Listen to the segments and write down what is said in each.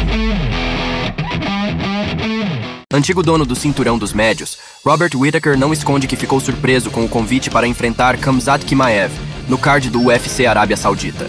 Antigo dono do cinturão dos médios, Robert Whittaker não esconde que ficou surpreso com o convite para enfrentar Khamzat Chimaev no card do UFC Arábia Saudita.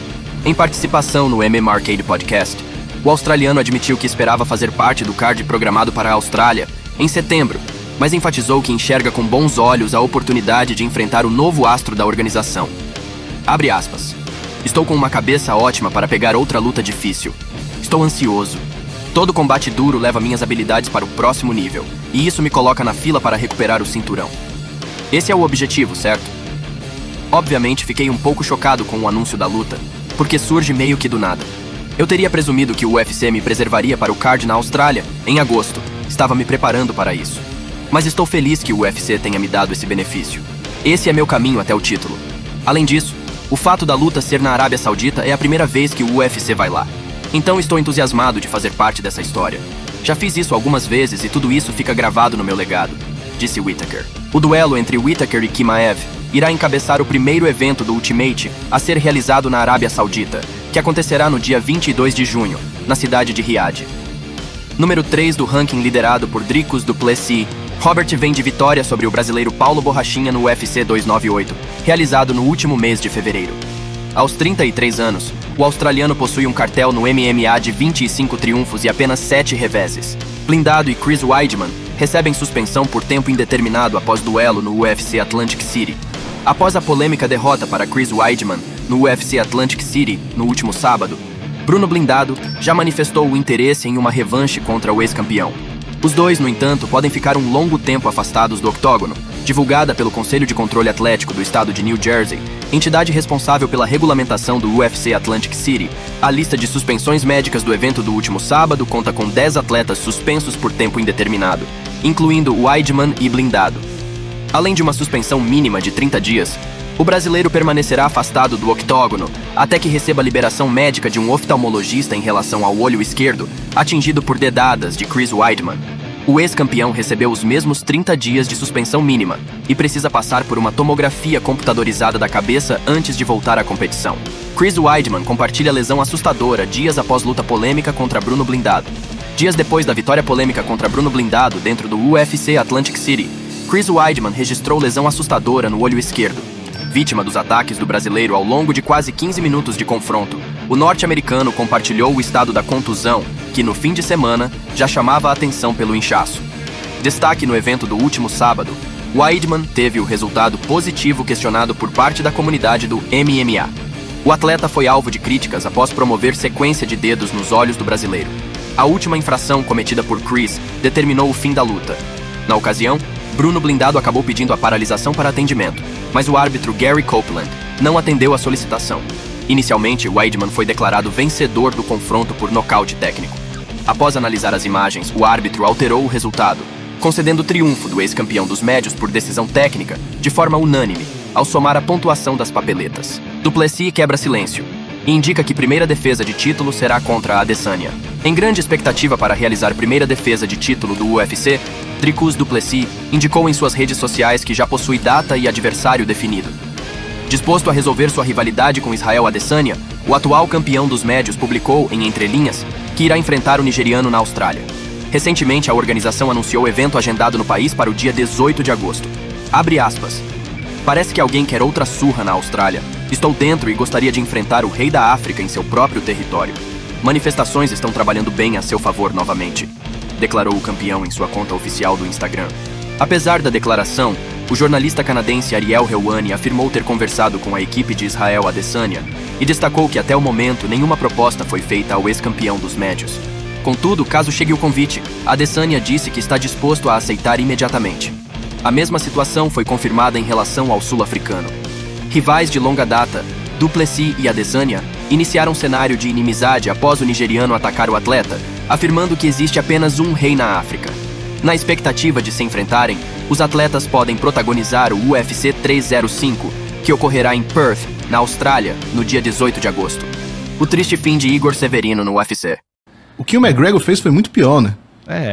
Em participação no MMA Arcade Podcast, o australiano admitiu que esperava fazer parte do card programado para a Austrália em setembro, mas enfatizou que enxerga com bons olhos a oportunidade de enfrentar o novo astro da organização. Abre aspas. Estou com uma cabeça ótima para pegar outra luta difícil. Estou ansioso. Todo combate duro leva minhas habilidades para o próximo nível, e isso me coloca na fila para recuperar o cinturão. Esse é o objetivo, certo? Obviamente, fiquei um pouco chocado com o anúncio da luta, porque surge meio que do nada. Eu teria presumido que o UFC me preservaria para o card na Austrália, em agosto. Estava me preparando para isso. Mas estou feliz que o UFC tenha me dado esse benefício. Esse é meu caminho até o título. Além disso, o fato da luta ser na Arábia Saudita é a primeira vez que o UFC vai lá. Então estou entusiasmado de fazer parte dessa história. Já fiz isso algumas vezes e tudo isso fica gravado no meu legado, disse Whittaker. O duelo entre Whittaker e Chimaev irá encabeçar o primeiro evento do Ultimate a ser realizado na Arábia Saudita, que acontecerá no dia 22 de junho, na cidade de Riad. Número 3 do ranking liderado por Dricus du Plessis, Robert vem de vitória sobre o brasileiro Paulo Borrachinha no UFC 298, realizado no último mês de fevereiro. Aos 33 anos, o australiano possui um cartel no MMA de 25 triunfos e apenas 7 reveses. Blindado e Chris Weidman recebem suspensão por tempo indeterminado após duelo no UFC Atlantic City. Após a polêmica derrota para Chris Weidman no UFC Atlantic City no último sábado, Bruno Blindado já manifestou o interesse em uma revanche contra o ex-campeão. Os dois, no entanto, podem ficar um longo tempo afastados do octógono, divulgada pelo Conselho de Controle Atlético do estado de New Jersey, entidade responsável pela regulamentação do UFC Atlantic City. A lista de suspensões médicas do evento do último sábado conta com 10 atletas suspensos por tempo indeterminado, incluindo Weidman e Blindado. Além de uma suspensão mínima de 30 dias, o brasileiro permanecerá afastado do octógono até que receba liberação médica de um oftalmologista em relação ao olho esquerdo, atingido por dedadas de Chris Weidman. O ex-campeão recebeu os mesmos 30 dias de suspensão mínima e precisa passar por uma tomografia computadorizada da cabeça antes de voltar à competição. Chris Weidman compartilha lesão assustadora dias após luta polêmica contra Bruno Blindado. Dias depois da vitória polêmica contra Bruno Blindado dentro do UFC Atlantic City, Chris Weidman registrou lesão assustadora no olho esquerdo. Vítima dos ataques do brasileiro ao longo de quase 15 minutos de confronto, o norte-americano compartilhou o estado da contusão, que no fim de semana já chamava a atenção pelo inchaço. Destaque no evento do último sábado, Weidman teve o resultado positivo questionado por parte da comunidade do MMA. O atleta foi alvo de críticas após promover sequência de dedos nos olhos do brasileiro. A última infração cometida por Chris determinou o fim da luta. Na ocasião, Bruno Blindado acabou pedindo a paralisação para atendimento, mas o árbitro Gary Copeland não atendeu a solicitação. Inicialmente, Weidman foi declarado vencedor do confronto por nocaute técnico. Após analisar as imagens, o árbitro alterou o resultado, concedendo o triunfo do ex-campeão dos médios por decisão técnica, de forma unânime, ao somar a pontuação das papeletas. Du Plessis quebra silêncio e indica que primeira defesa de título será contra a Adesanya. Em grande expectativa para realizar primeira defesa de título do UFC, Dricus du Plessis indicou em suas redes sociais que já possui data e adversário definido. Disposto a resolver sua rivalidade com Israel Adesanya, o atual campeão dos médios publicou, em entrelinhas, que irá enfrentar o nigeriano na Austrália. Recentemente, a organização anunciou o evento agendado no país para o dia 18 de agosto. Abre aspas. Parece que alguém quer outra surra na Austrália. Estou dentro e gostaria de enfrentar o rei da África em seu próprio território. Manifestações estão trabalhando bem a seu favor novamente, declarou o campeão em sua conta oficial do Instagram. Apesar da declaração, o jornalista canadense Ariel Helwani afirmou ter conversado com a equipe de Israel Adesanya e destacou que até o momento nenhuma proposta foi feita ao ex-campeão dos médios. Contudo, caso chegue o convite, Adesanya disse que está disposto a aceitar imediatamente. A mesma situação foi confirmada em relação ao sul-africano. Rivais de longa data, Du Plessis e Adesanya iniciaram um cenário de inimizade após o nigeriano atacar o atleta, afirmando que existe apenas um rei na África. Na expectativa de se enfrentarem, os atletas podem protagonizar o UFC 305, que ocorrerá em Perth, na Austrália, no dia 18 de agosto. O triste fim de Igor Severino no UFC. O que o McGregor fez foi muito pior, né?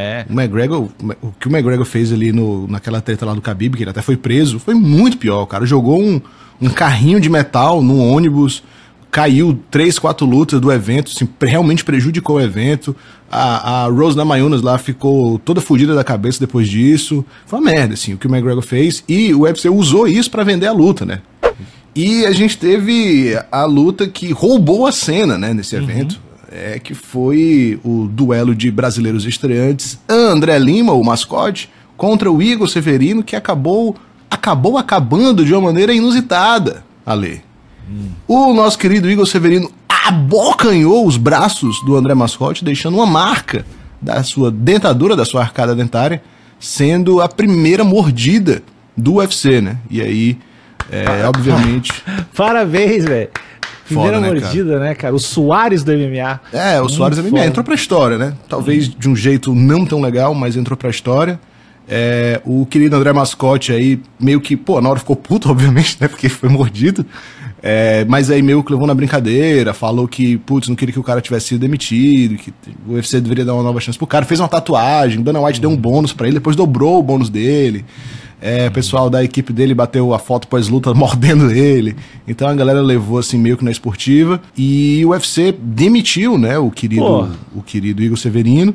O que o McGregor fez ali naquela treta lá do Khabib, que ele até foi preso, foi muito pior. O cara jogou um carrinho de metal num ônibus, caiu 3, 4 lutas do evento, assim, realmente prejudicou o evento. A Rose Namajunas lá ficou toda fodida da cabeça depois disso. Foi uma merda, assim, o que o McGregor fez. E o UFC usou isso pra vender a luta, né? E a gente teve a luta que roubou a cena, né, nesse evento. Que foi o duelo de brasileiros estreantes, André Lima, o mascote, contra o Igor Severino, que acabou acabando de uma maneira inusitada, Ale. O nosso querido Igor Severino abocanhou os braços do André Mascote, deixando uma marca da sua dentadura, da sua arcada dentária, sendo a primeira mordida do UFC, né? E aí, obviamente... Parabéns, velho. Primeira mordida, cara? Né, cara? O Soares do MMA. O Soares do MMA entrou pra história, né? Talvez de um jeito não tão legal, mas entrou pra história. O querido André Mascote aí, meio que, na hora ficou puto, obviamente, né? Porque foi mordido. Mas aí meio que levou na brincadeira, falou que, não queria que o cara tivesse sido demitido, que o UFC deveria dar uma nova chance pro cara. Fez uma tatuagem, o Dana White deu um bônus pra ele, depois dobrou o bônus dele. O pessoal da equipe dele bateu a foto pós-luta mordendo ele. Então a galera levou assim meio que na esportiva. E o UFC demitiu, né, o querido Igor Severino.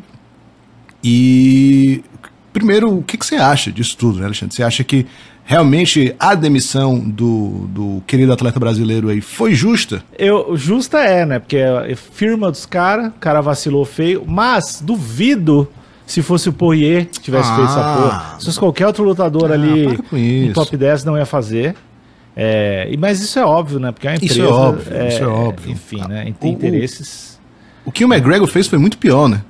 E primeiro, o que você acha disso tudo, né, Alexandre? Você acha que realmente a demissão do querido atleta brasileiro aí foi justa? Justa né? Porque é firma dos caras, o cara vacilou feio, mas duvido se fosse o Poirier que tivesse feito essa porra. Se fosse qualquer outro lutador ali no top 10 não ia fazer. Mas isso é óbvio, né? Porque é uma empresa... Isso é óbvio. Enfim, né? Tem interesses... O que o McGregor fez foi muito pior, né?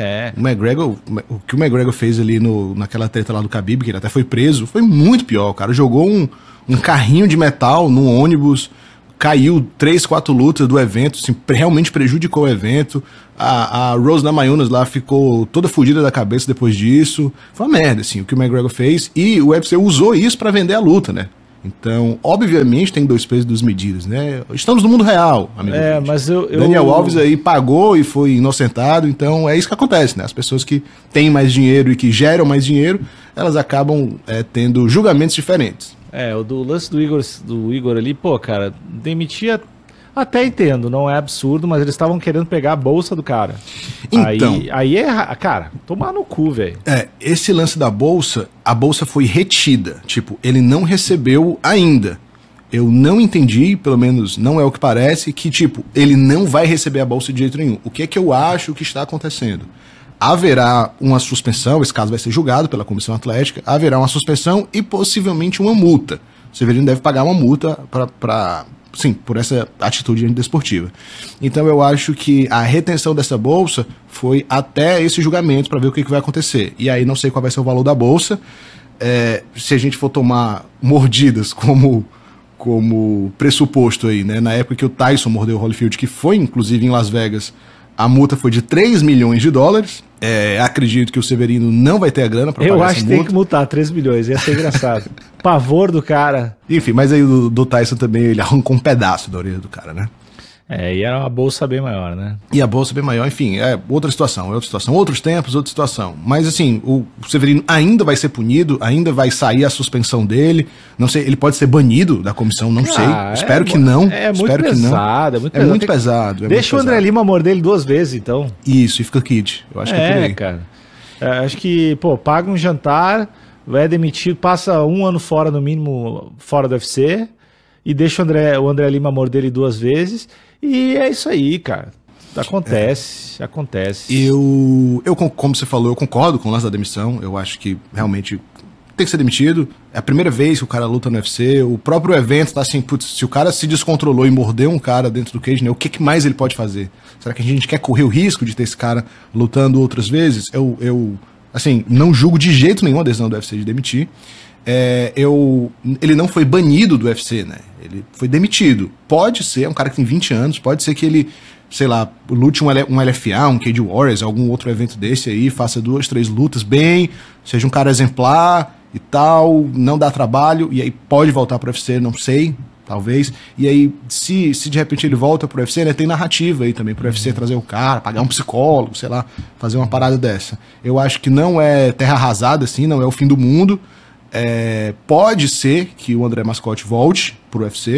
O que o McGregor fez ali naquela treta lá do Khabib, que ele até foi preso, foi muito pior. O cara jogou um carrinho de metal num ônibus, caiu 3, 4 lutas do evento, assim, realmente prejudicou o evento. A Rose Namajunas lá ficou toda fodida da cabeça depois disso. Foi uma merda, assim, o que o McGregor fez. E o UFC usou isso pra vender a luta, né? Então, obviamente, tem 2 pesos e 2 medidas, né? Estamos no mundo real, amigo. Mas Daniel Alves aí pagou e foi inocentado, então é isso que acontece, né? As pessoas que têm mais dinheiro e que geram mais dinheiro, elas acabam tendo julgamentos diferentes. O lance do Igor ali, cara, demitia, até entendo, não é absurdo, mas eles estavam querendo pegar a bolsa do cara. Então... Aí cara, tomar no cu, velho. Esse lance da bolsa, a bolsa foi retida, tipo, ele não recebeu ainda. Eu não entendi, pelo menos não é o que parece, que, tipo, ele não vai receber a bolsa de jeito nenhum. O que é que eu acho que está acontecendo? Haverá uma suspensão, esse caso vai ser julgado pela Comissão Atlética, haverá uma suspensão e possivelmente uma multa. O Severino deve pagar uma multa por essa atitude antidesportiva. Então eu acho que a retenção dessa bolsa foi até esse julgamento para ver o que vai acontecer. E aí não sei qual vai ser o valor da bolsa. Se a gente for tomar mordidas como pressuposto aí, né? Na época que o Tyson mordeu o Holyfield, que foi inclusive em Las Vegas, a multa foi de 3 milhões de dólares. Acredito que o Severino não vai ter a grana para pagar essa multa. Eu acho que tem que multar 3 milhões, ia ser engraçado. Pavor do cara. Enfim, mas aí do Tyson também, ele arrancou um pedaço da orelha do cara, né? E era uma bolsa bem maior, né? E a bolsa bem maior, enfim, outra situação, outros tempos, outra situação. Mas assim, o Severino ainda vai ser punido, ainda vai sair a suspensão dele. Não sei, ele pode ser banido da comissão, não sei. Espero que não. Muito pesado, é muito pesado. Deixa o André Lima morder ele 2 vezes, então. Isso, e fica kid. Eu acho que é por aí. Cara. Acho que, paga um jantar, vai demitir, passa 1 ano fora, no mínimo, fora do UFC, e deixa o André Lima morder ele 2 vezes. E é isso aí, cara. Acontece. Como você falou, eu concordo com o lance da demissão. Eu acho que realmente tem que ser demitido. É a primeira vez que o cara luta no UFC. O próprio evento tá assim, se o cara se descontrolou e mordeu um cara dentro do cage, né, o que mais ele pode fazer? Será que a gente quer correr o risco de ter esse cara lutando outras vezes? Eu assim, não julgo de jeito nenhum a decisão do UFC de demitir. Ele não foi banido do UFC, né? Ele foi demitido. Pode ser, é um cara que tem 20 anos, pode ser que ele, sei lá, lute um LFA, um Cage Warriors, algum outro evento desse aí, faça 2, 3 lutas bem, seja um cara exemplar e tal, não dá trabalho, e aí pode voltar pro UFC, não sei, talvez. E aí, se de repente ele volta pro UFC, né, tem narrativa aí também pro UFC trazer o cara, pagar um psicólogo, sei lá, fazer uma parada dessa. Eu acho que não é terra arrasada, assim, não é o fim do mundo. Pode ser que o André Mascote volte pro UFC,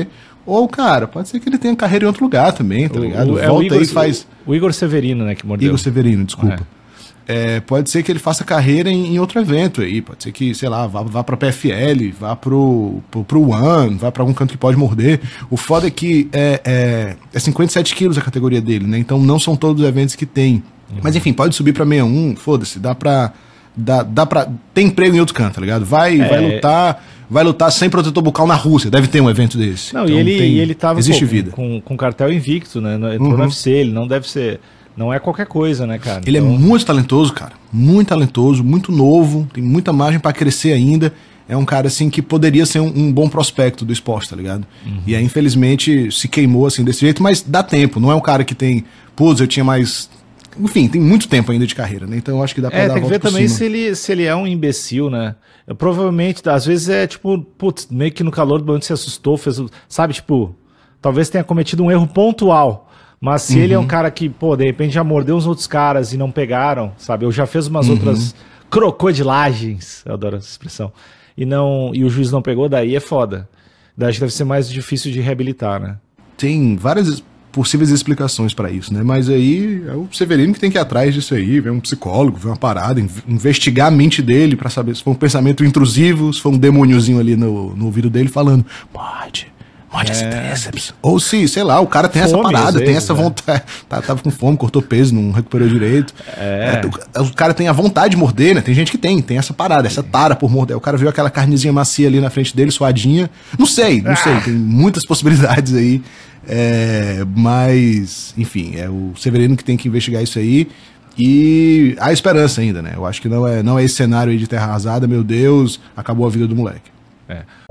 Ou, cara, pode ser que ele tenha carreira em outro lugar também, tá ligado? Volta aí, faz... O Igor Severino, né, que mordeu. Igor Severino, desculpa. Pode ser que ele faça carreira em outro evento aí. Pode ser que, sei lá, vá pra PFL, vá pro One, vá pra algum canto que pode morder. O foda é que é 57 quilos a categoria dele, né? Então não são todos os eventos que tem. Mas enfim, pode subir pra 61, foda-se, dá pra... Tem emprego em outro canto, tá ligado? Vai lutar sem protetor bucal na Rússia. Deve ter um evento desse. Não, então, ele tava vida. Com cartel invicto, né? Entrou no UFC, ele não deve ser... Não é qualquer coisa, né, cara? Ele é muito talentoso, cara. Muito talentoso, muito novo, tem muita margem pra crescer ainda. É um cara, assim, que poderia ser um bom prospecto do esporte, tá ligado? E aí, infelizmente, se queimou, assim, desse jeito, mas dá tempo. Não é um cara que tem... Putz, eu tinha mais... Enfim, tem muito tempo ainda de carreira, né? Então eu acho que dá pra dar a volta por cima. Tem que ver também se ele é um imbecil, né? Provavelmente, às vezes é tipo, putz, meio que no calor do momento se assustou, sabe, tipo, talvez tenha cometido um erro pontual. Mas se ele é um cara que, pô, de repente já mordeu uns outros caras e não pegaram, sabe? Eu já fiz umas outras crocodilagens, eu adoro essa expressão, e o juiz não pegou, daí é foda. Daí acho que deve ser mais difícil de reabilitar, né? Tem várias possíveis explicações pra isso, né? Mas aí é o Severino que tem que ir atrás disso aí, ver um psicólogo, ver uma parada, investigar a mente dele pra saber se foi um pensamento intrusivo, se foi um demôniozinho ali no ouvido dele falando, morde esse tríceps. Ou se, sei lá, o cara tem fome, essa parada, tem essa vontade, tava com fome, cortou peso, não recuperou direito. O cara tem a vontade de morder, né? Tem gente que tem essa parada, essa tara por morder. O cara viu aquela carnezinha macia ali na frente dele, suadinha. Não sei, tem muitas possibilidades aí. Mas, enfim, é o Severino que tem que investigar isso aí. E há esperança ainda, né? Eu acho que não é esse cenário aí de terra arrasada, meu Deus, acabou a vida do moleque.